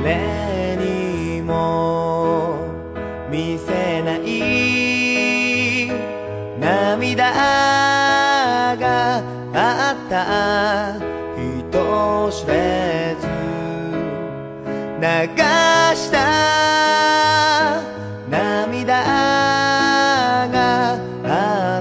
誰にも見せない涙があった人知れず流した涙があ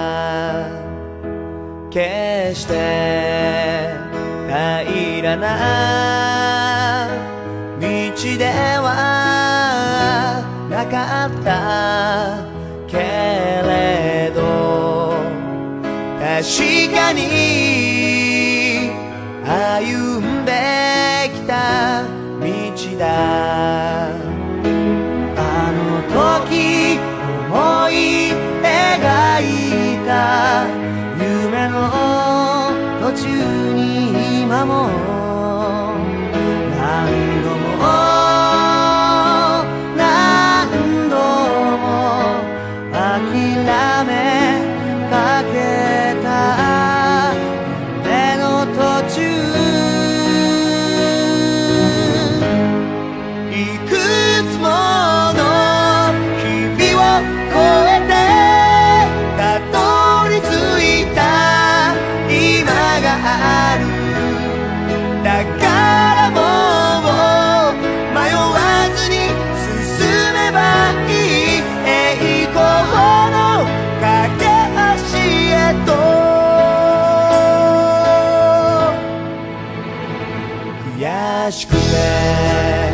った決して平らな道ではなかったけれど確かに歩んできた道だあの時思い描いた夢の途中に今も何度も何度も諦めかけた夢の途中いくつもの日々を越えてたどり着いた今があるだからもう迷わずに進めばいい栄光の架け橋へと悔しくて